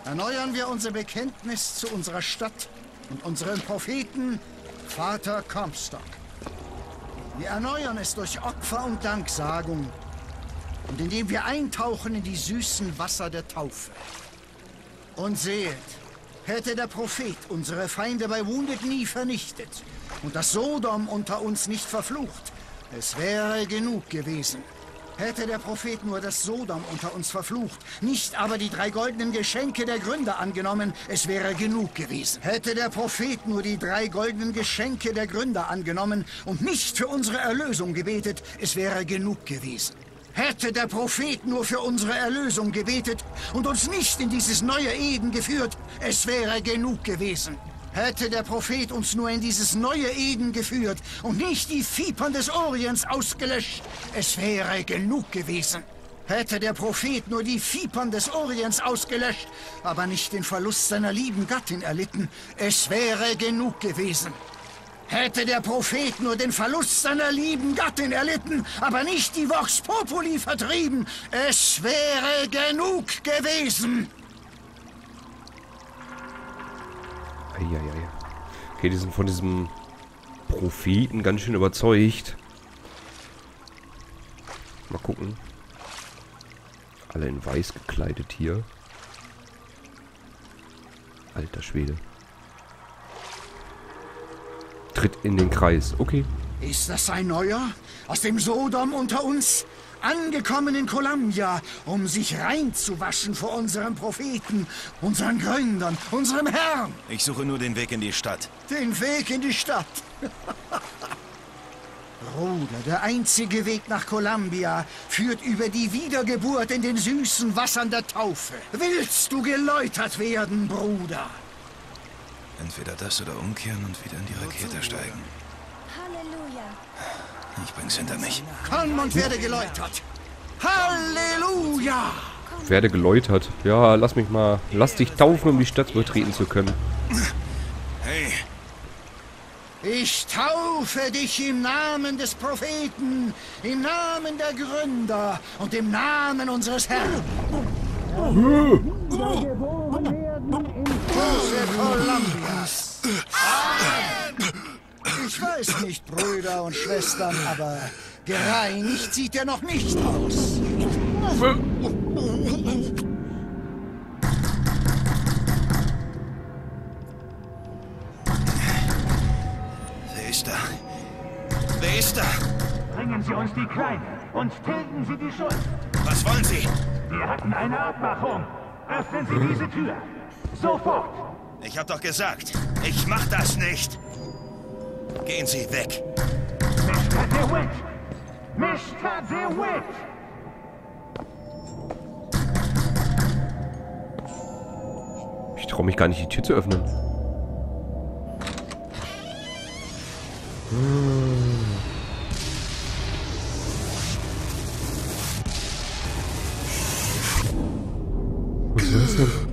erneuern wir unser Bekenntnis zu unserer Stadt und unserem Propheten, Vater Comstock. Wir erneuern es durch Opfer und Danksagung und indem wir eintauchen in die süßen Wasser der Taufe. Und seht, hätte der Prophet unsere Feinde bei Wounded Knee vernichtet und das Sodom unter uns nicht verflucht, es wäre genug gewesen. Hätte der Prophet nur das Sodom unter uns verflucht, nicht aber die 3 goldenen Geschenke der Gründer angenommen, es wäre genug gewesen. Hätte der Prophet nur die 3 goldenen Geschenke der Gründer angenommen und nicht für unsere Erlösung gebetet, es wäre genug gewesen. Hätte der Prophet nur für unsere Erlösung gebetet und uns nicht in dieses neue Eden geführt, es wäre genug gewesen. Hätte der Prophet uns nur in dieses neue Eden geführt und nicht die Vipern des Orients ausgelöscht, es wäre genug gewesen. Hätte der Prophet nur die Vipern des Orients ausgelöscht, aber nicht den Verlust seiner lieben Gattin erlitten, es wäre genug gewesen. Hätte der Prophet nur den Verlust seiner lieben Gattin erlitten, aber nicht die Vox Populi vertrieben, es wäre genug gewesen. Okay, die sind von diesem Propheten ganz schön überzeugt. Mal gucken. Alle in weiß gekleidet hier. Alter Schwede. Tritt in den Kreis. Okay. Ist das ein Neuer? Aus dem Sodom unter uns? Angekommen in Columbia, um sich reinzuwaschen vor unserem Propheten, unseren Gründern, unserem Herrn. Ich suche nur den Weg in die Stadt. Den Weg in die Stadt. Bruder, der einzige Weg nach Columbia führt über die Wiedergeburt in den süßen Wassern der Taufe. Willst du geläutert werden, Bruder? Entweder das oder umkehren und wieder in die Rakete steigen. Halleluja. Ich bring's hinter mich. Komm und werde geläutert. Halleluja! Werde geläutert. Ja, lass dich taufen, um die Stadt betreten zu können. Hey! Ich taufe dich im Namen des Propheten, im Namen der Gründer und im Namen unseres Herrn. Columbias. Ich weiß nicht, Brüder und Schwestern, aber gereinigt sieht er noch nicht aus. Wer ist da? Wer ist da? Bringen Sie uns die Kleine und tilgen Sie die Schuld. Was wollen Sie? Wir hatten eine Abmachung. Öffnen Sie diese Tür. Sofort. Ich hab doch gesagt, ich mach das nicht. Gehen Sie weg. Mr. DeWitt! Mr. DeWitt! Ich traue mich gar nicht, die Tür zu öffnen. Was ist das denn?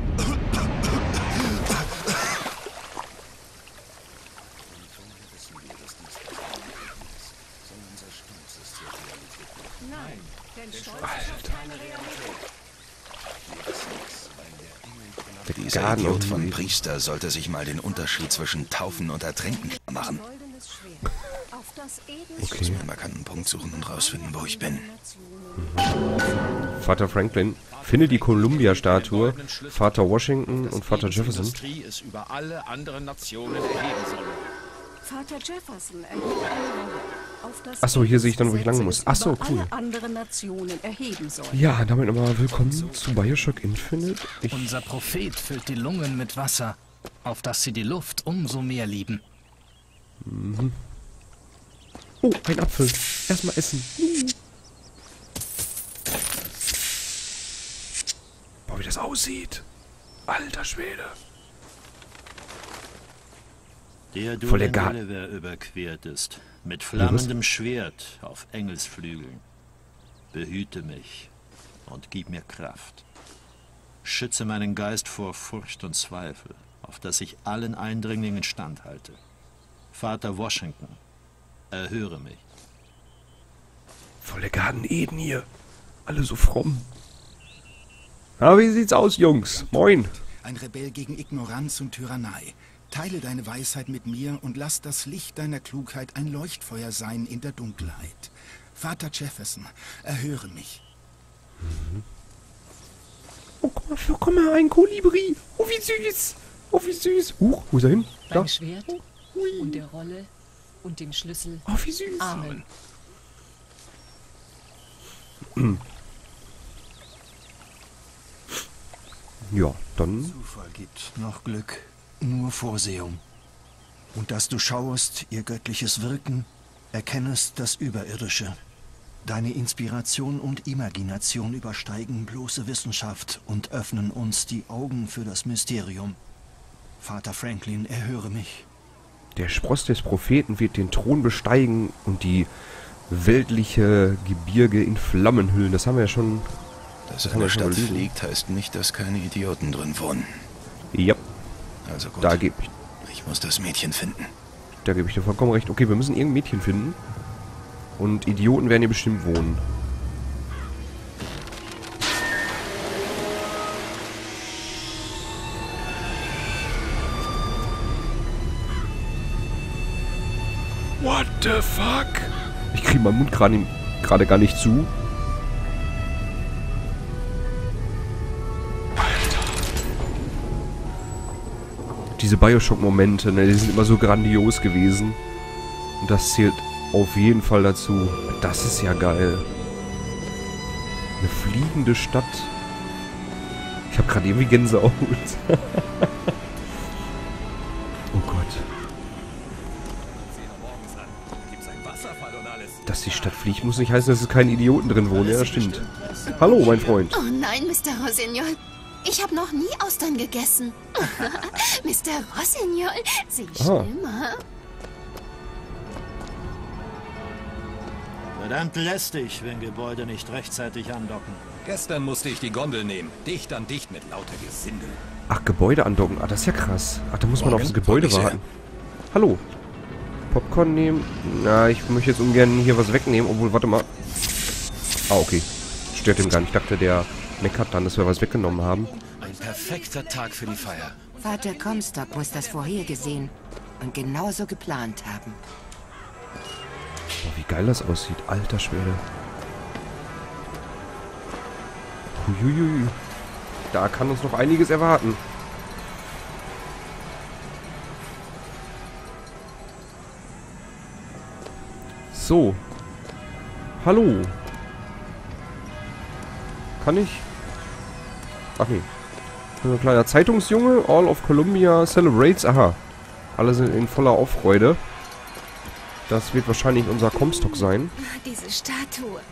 Dieser Idiot von Priester sollte sich mal den Unterschied zwischen Taufen und Ertränken machen. Ich muss mir einen markanten Punkt suchen und rausfinden, wo ich bin. Vater Franklin, finde die Columbia-Statue, Vater Washington und Vater Jefferson. Es über alle anderen Nationen erheben soll. Vater Jefferson erhebt eine Welle, auf das Achso, hier sehe ich dann, wo ich lang muss. Achso, cool. alle anderen Nationen erheben soll. Ja, damit nochmal willkommen zu Bioshock Infinite. Unser Prophet füllt die Lungen mit Wasser, auf dass sie die Luft umso mehr lieben. Mhm. Oh, ein Apfel. Erstmal essen. Boah, wie das aussieht. Alter Schwede. Der du Voll der den Gar- Delaware überquert ist, mit flammendem Schwert auf Engelsflügeln. Behüte mich und gib mir Kraft. Schütze meinen Geist vor Furcht und Zweifel, auf dass ich allen Eindringlingen standhalte. Vater Washington, erhöre mich. Voll der Garten Eden hier. Alle so fromm. Aber wie sieht's aus, Jungs? Moin. Ein Rebell gegen Ignoranz und Tyrannei. Teile deine Weisheit mit mir und lass das Licht deiner Klugheit ein Leuchtfeuer sein in der Dunkelheit. Vater Jefferson, erhöre mich. Oh, guck mal, ein Kolibri. Oh, wie süß. Oh, wie süß. Huch, wo ist er hin? Da. Beim Schwert und der Rolle und dem Schlüssel. Oh, wie süß. Amen. Ja, dann... Zufall gibt noch Glück, nur Vorsehung. Und dass du schauest, ihr göttliches Wirken, erkennest das Überirdische. Deine Inspiration und Imagination übersteigen bloße Wissenschaft und öffnen uns die Augen für das Mysterium. Vater Franklin, erhöre mich. Der Spross des Propheten wird den Thron besteigen und die weltliche Gebirge in Flammen hüllen. Das haben wir ja schon... Dass eine Stadt fliegt, heißt nicht, dass keine Idioten drin wohnen. Ja. Also gut. Da gebe ich... Ich muss das Mädchen finden. Da gebe ich dir vollkommen recht. Okay, wir müssen irgendein Mädchen finden. Und Idioten werden hier bestimmt wohnen. What the fuck? Ich kriege meinen Mund gerade gar nicht zu. Diese Bioshock-Momente, ne, die sind immer so grandios gewesen. Und das zählt auf jeden Fall dazu. Das ist ja geil. Eine fliegende Stadt. Ich habe gerade irgendwie Gänsehaut. Oh Gott. Dass die Stadt fliegt, muss nicht heißen, dass es keine Idioten drin wohnen. Ja, das stimmt. Hallo, mein Freund. Oh nein, Mr. Rossignol. Ich habe noch nie Austern gegessen. Mr. Rossignol, Sie schlimmer. Verdammt lästig, wenn Gebäude nicht rechtzeitig andocken. Gestern musste ich die Gondel nehmen. Dicht an dicht mit lauter Gesindel. Ach, Gebäude andocken. Ah, das ist ja krass. Ach, da muss man auf das Gebäude warten. Hallo. Popcorn nehmen. Na, ich möchte jetzt ungern hier was wegnehmen. Obwohl, warte mal. Ah, okay. Stört ihm gar nicht. Ich dachte, der meckert dann, dass wir was weggenommen haben. Ein perfekter Tag für die Feier. Vater Comstock muss das vorhergesehen und genauso geplant haben. Boah, wie geil das aussieht. Alter Schwede. Huiuiui. Da kann uns noch einiges erwarten. So. Hallo. Kann ich? Ach nee. Ein kleiner Zeitungsjunge. All of Columbia celebrates. Aha. Alle sind in voller Aufreude. Das wird wahrscheinlich unser Comstock sein. Diese Statue.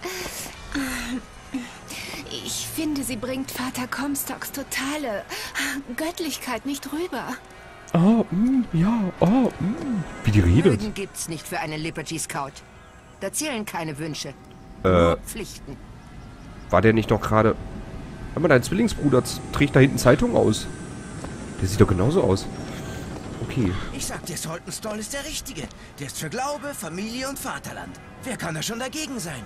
Ich finde, sie bringt Vater Comstocks totale Göttlichkeit nicht rüber. Ah, ja, Wie die redet. Lügen gibt's nicht für einen Liberty Scout. Da zählen keine Wünsche. Nur Pflichten. War der nicht noch gerade... Hör mal, dein Zwillingsbruder trägt da hinten Zeitung aus. Der sieht doch genauso aus. Okay. Ich sag dir, Saltonstall ist der Richtige. Der ist für Glaube, Familie und Vaterland. Wer kann da schon dagegen sein?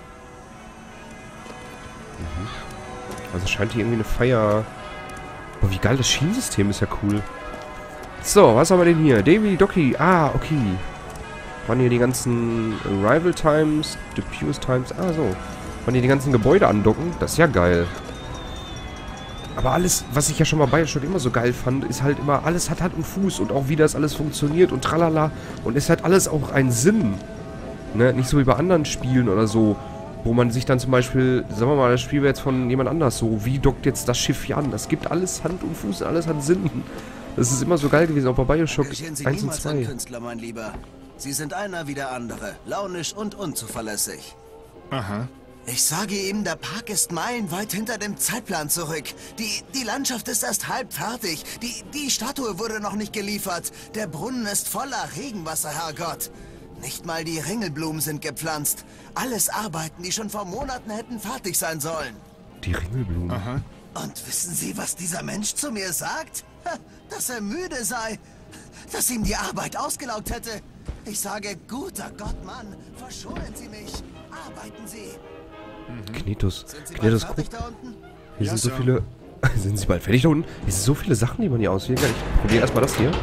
Also scheint hier irgendwie eine Feier... Boah, wie geil, das Schienensystem ist ja cool. So, was haben wir denn hier? Davy, Docky. Ah, okay. Waren hier die ganzen Arrival Times, Depues Times. Ah, so. Waren hier die ganzen Gebäude andocken. Das ist ja geil. Aber alles, was ich ja schon mal bei schon immer so geil fand, ist halt immer, alles hat Hand und Fuß und auch wie das alles funktioniert und tralala. Und es hat alles auch einen Sinn. Ne? Nicht so wie bei anderen Spielen oder so, wo man sich dann zum Beispiel, sagen wir mal, das Spiel wäre jetzt von jemand anders so, wie dockt jetzt das Schiff hier an? Das gibt alles Hand und Fuß, alles hat Sinn. Das ist immer so geil gewesen, auch bei Bioshock 1 und 2. Künstler, mein Lieber. Sie sind einer wie der andere, launisch und unzuverlässig. Aha. Ich sage ihm, der Park ist meilenweit hinter dem Zeitplan zurück. Die Landschaft ist erst halb fertig. Die Statue wurde noch nicht geliefert. Der Brunnen ist voller Regenwasser, Herrgott. Nicht mal die Ringelblumen sind gepflanzt. Alles Arbeiten, die schon vor Monaten hätten fertig sein sollen. Die Ringelblumen? Aha. Und wissen Sie, was dieser Mensch zu mir sagt? Dass er müde sei. Dass ihm die Arbeit ausgelaugt hätte. Ich sage, guter Gott, Mann, verschonen Sie mich. Arbeiten Sie. Knetus, guck. Hier sind so viele Sind sie bald fertig da unten? Es sind so viele Sachen, die man hier auswählen kann. Ich probiere erstmal das hier.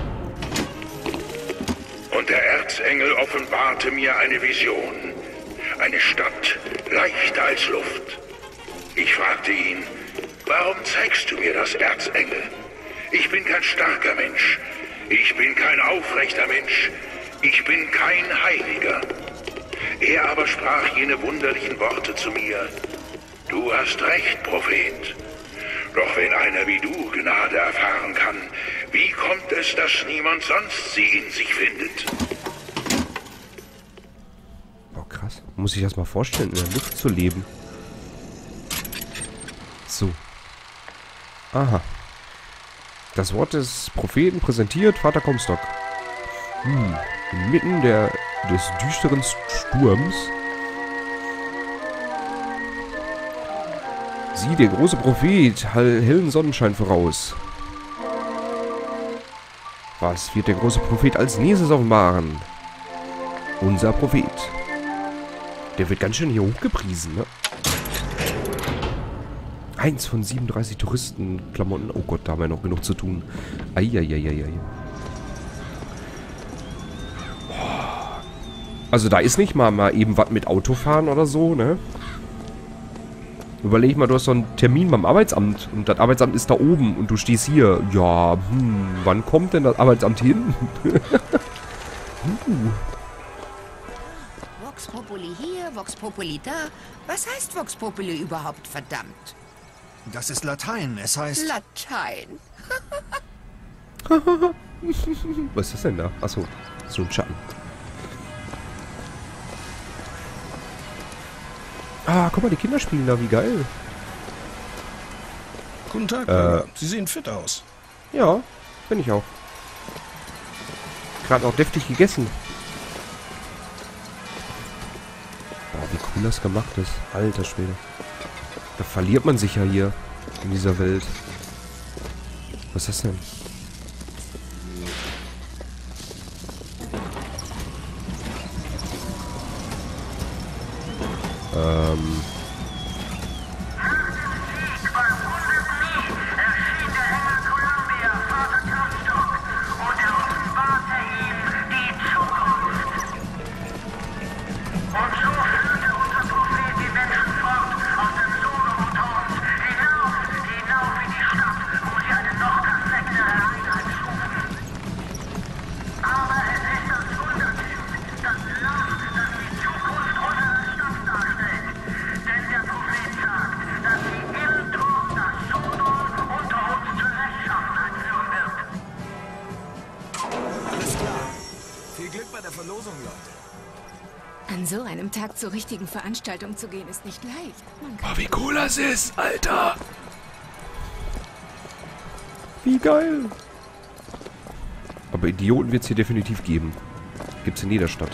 Und der Erzengel offenbarte mir eine Vision. Eine Stadt, leichter als Luft. Ich fragte ihn, warum zeigst du mir das, Erzengel? Ich bin kein starker Mensch. Ich bin kein aufrechter Mensch. Ich bin kein Heiliger. Er aber sprach jene wunderlichen Worte zu mir. Du hast recht, Prophet. Doch wenn einer wie du Gnade erfahren kann, wie kommt es, dass niemand sonst sie in sich findet? Oh, krass. Muss ich das mal vorstellen, in der Luft zu leben. So. Aha. Das Wort des Propheten präsentiert Vater Comstock. Inmitten des düsteren Sturms. Sieh, der große Prophet, hellen Sonnenschein voraus. Was wird der große Prophet als nächstes offenbaren? Unser Prophet. Der wird ganz schön hier hochgepriesen, ne? 1 von 37 Touristenklamotten. Oh Gott, da haben wir noch genug zu tun. Eieieiei. Also da ist nicht mal eben was mit Autofahren oder so, ne? Überleg mal, du hast so einen Termin beim Arbeitsamt und das Arbeitsamt ist da oben und du stehst hier. Ja, wann kommt denn das Arbeitsamt hin? Vox Populi hier, Vox Populi da. Was heißt Vox Populi überhaupt, verdammt? Das ist Latein, es heißt... Latein. Was ist das denn da? Achso, so ein Schatten. Ah, guck mal, die Kinder spielen da, wie geil. Guten Tag, Bruder. Sie sehen fit aus. Ja, bin ich auch. Gerade noch deftig gegessen. Boah, wie cool das gemacht ist. Alter Schwede. Da verliert man sich ja hier in dieser Welt. Was ist das denn? An so einem Tag zur richtigen Veranstaltung zu gehen, ist nicht leicht. Oh, wie cool das ist, Alter! Wie geil! Aber Idioten wird es hier definitiv geben. Gibt's in jeder Stadt.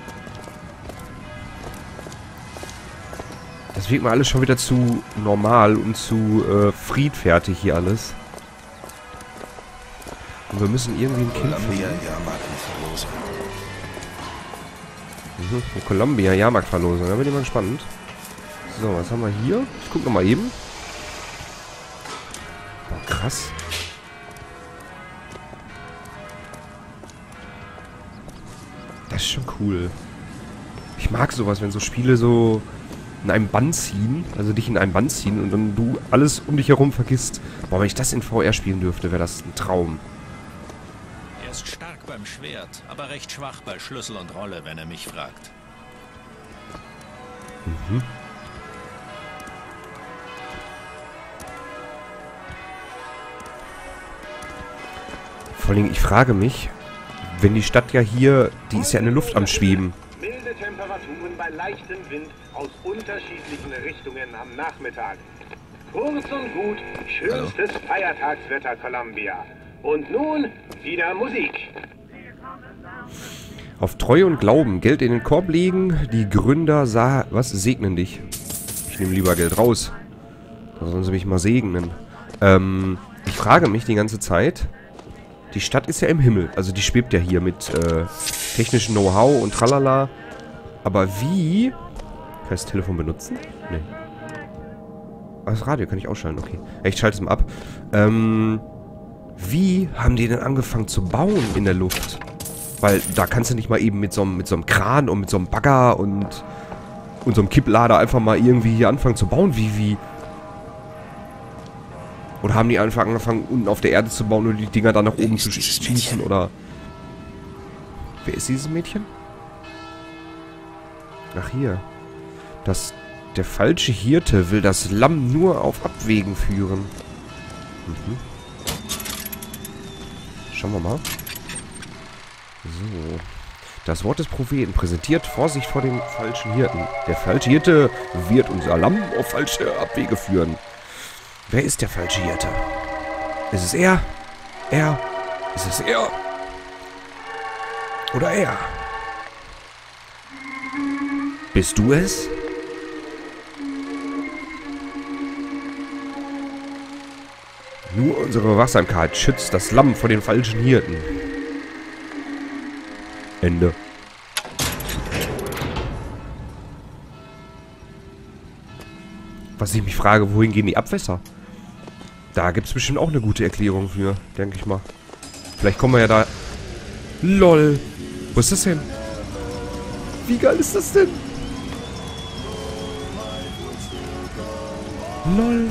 Das wirkt mir alles schon wieder zu normal und zu friedfertig hier alles. Und wir müssen irgendwie ein Kind finden. Columbia Jahrmarktverlosung. Da bin ich mal gespannt. So, was haben wir hier? Ich guck nochmal eben. Boah, krass. Das ist schon cool. Ich mag sowas, wenn so Spiele so in einem Bann ziehen. Also dich in einen Bann ziehen und dann du alles um dich herum vergisst. Boah, wenn ich das in VR spielen dürfte, wäre das ein Traum. Er ist stark beim Schwert, aber recht schwach bei Schlüssel und Rolle, wenn er mich fragt. Mhm. Vor allem, ich frage mich, wenn die Stadt ja hier, die ist ja in der Luft am Schweben. Milde Temperaturen bei leichtem Wind aus unterschiedlichen Richtungen am Nachmittag. Kurz und gut, schönstes Feiertagswetter Columbia. Und nun wieder Musik. Auf Treue und Glauben Geld in den Korb legen. Die Gründer segnen dich. Ich nehme lieber Geld raus. Da sollen sie mich mal segnen. Ich frage mich die ganze Zeit. Die Stadt ist ja im Himmel. Also die schwebt ja hier mit technischem Know-how und tralala. Aber wie... Kann ich das Telefon benutzen? Nee. das Radio kann ich ausschalten, okay. Ich schalte es mal ab. Wie haben die denn angefangen zu bauen in der Luft? Weil da kannst du nicht mal eben mit so einem Kran und mit so einem Bagger und so einem Kipplader einfach mal irgendwie hier anfangen zu bauen. Wie? Oder haben die einfach angefangen, unten auf der Erde zu bauen und die Dinger dann nach oben zu schießen? Oder... Wer ist dieses Mädchen? Ach, hier. Der falsche Hirte will das Lamm nur auf Abwägen führen. Mhm. Schauen wir mal. So. Das Wort des Propheten präsentiert Vorsicht vor dem falschen Hirten. Der falsche Hirte wird unser Lamm auf falsche Abwege führen. Wer ist der falsche Hirte? Ist es er? Er? Ist es er? Oder er? Bist du es? Nur unsere Wachsamkeit schützt das Lamm vor den falschen Hirten. Ende. Was ich mich frage, wohin gehen die Abwässer? Da gibt es bestimmt auch eine gute Erklärung für, denke ich mal. Vielleicht kommen wir ja da... LOL. Wo ist das denn? Wie geil ist das denn? LOL.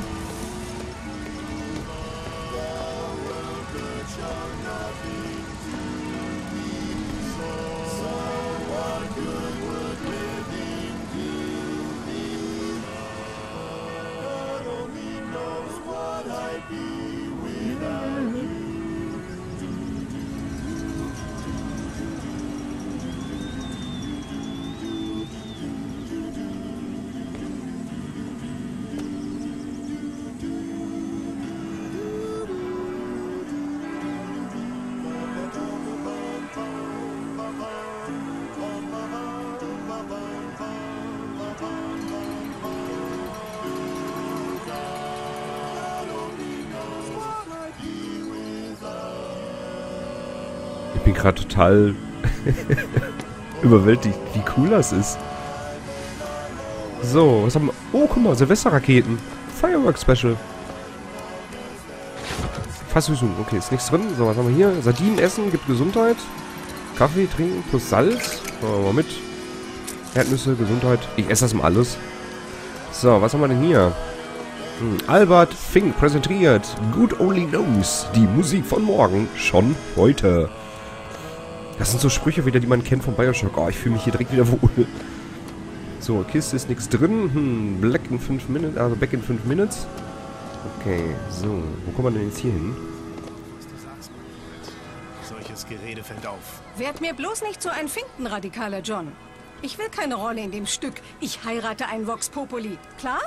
Ich bin gerade total überwältigt, wie cool das ist. So, was haben wir? Oh, guck mal, Silvesterraketen. Fireworks Special. Fasssüßung. Okay, ist nichts drin. So, was haben wir hier? Sardinen essen, gibt Gesundheit. Kaffee trinken plus Salz. Machen wir mal mit. Erdnüsse, Gesundheit. Ich esse das mal alles. So, was haben wir denn hier? Albert Fink präsentiert Good Only Knows. Die Musik von morgen. Schon heute. Das sind so Sprüche wieder, die man kennt von Bioshock. Oh, ich fühle mich hier direkt wieder wohl. So, Kiste ist nichts drin. Black in 5 Minuten, also back in 5 Minutes. Okay, so. Wo kommen wir denn jetzt hier hin? Solches Gerede fällt auf. Werd mir bloß nicht so ein Finkenradikaler, John. Ich will keine Rolle in dem Stück. Ich heirate einen Vox Populi. Klar?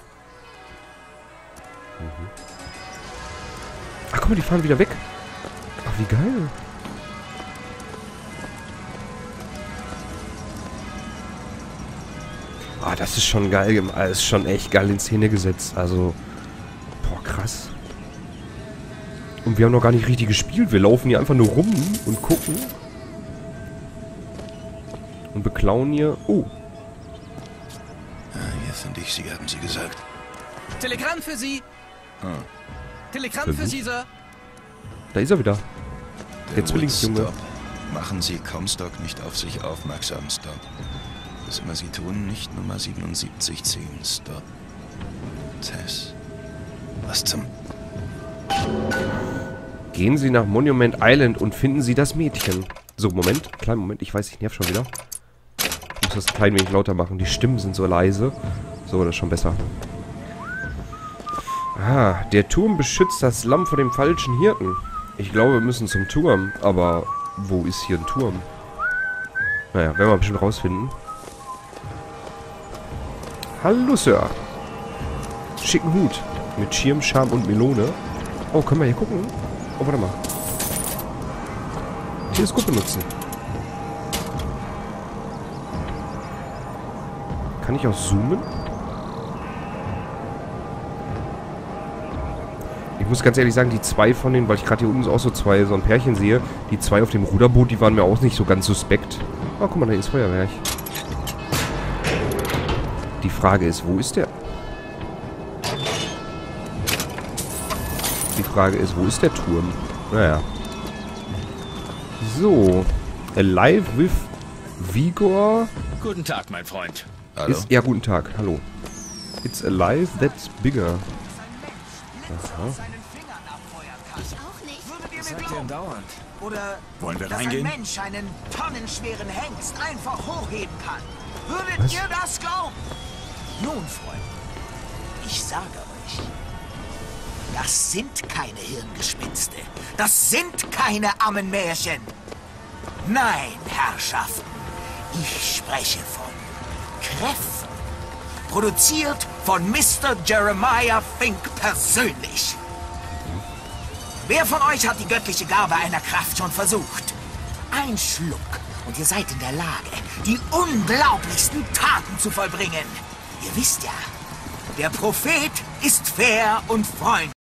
Mhm. Ach, guck mal, die fahren wieder weg. Ach, wie geil. Ah, das ist schon geil gemacht. Das ist schon echt geil in Szene gesetzt. Also, boah, krass. Und wir haben noch gar nicht richtig gespielt. Wir laufen hier einfach nur rum und gucken. Und beklauen hier. Oh. Hier finde ich Sie, haben Sie gesagt. Telegramm für Sie. Telegramm für Sie, Sir. Da ist er wieder. Der Zwillingsjunge. Machen Sie Comstock nicht auf sich aufmerksam, Stop. Was immer Sie tun, nicht Nummer 7710, Stop. Tess. Was zum... Gehen Sie nach Monument Island und finden Sie das Mädchen. So, Moment. Kleinen Moment. Ich weiß, ich nerv schon wieder. Ich muss das ein klein wenig lauter machen. Die Stimmen sind so leise. So, das ist schon besser. Ah, der Turm beschützt das Lamm vor dem falschen Hirten. Ich glaube, wir müssen zum Turm. Aber wo ist hier ein Turm? Naja, werden wir bestimmt rausfinden. Hallo, Sir. Schicken Hut. Mit Schirm, Charme und Melone. Oh, können wir hier gucken? Oh, warte mal. Teleskop benutzen. Kann ich auch zoomen? Ich muss ganz ehrlich sagen, die zwei von denen, weil ich gerade hier unten auch so ein Pärchen sehe, die zwei auf dem Ruderboot, die waren mir auch nicht so ganz suspekt. Oh, guck mal, da ist Feuerwerk. Die Frage ist, wo ist der? Frage ist, wo ist der Turm? Naja. So. Alive with Vigor. Guten Tag, mein Freund. Hallo? Ja, guten Tag. Hallo. It's alive that's bigger. Aha. Was sagt ihr denn dauernd? Oder wollen wir dass reingehen? ein Mensch einen tonnenschweren Hengst einfach hochheben kann. Würdet Was? ihr das glauben? Nun, Freunde, ich sage euch, das sind keine Hirngespinste. Das sind keine Ammenmärchen. Nein, Herrschaften, ich spreche von Kräften. Produziert von Mr. Jeremiah Fink persönlich. Wer von euch hat die göttliche Gabe einer Kraft schon versucht? Ein Schluck und ihr seid in der Lage, die unglaublichsten Taten zu vollbringen. Ihr wisst ja, der Prophet ist fair und freundlich.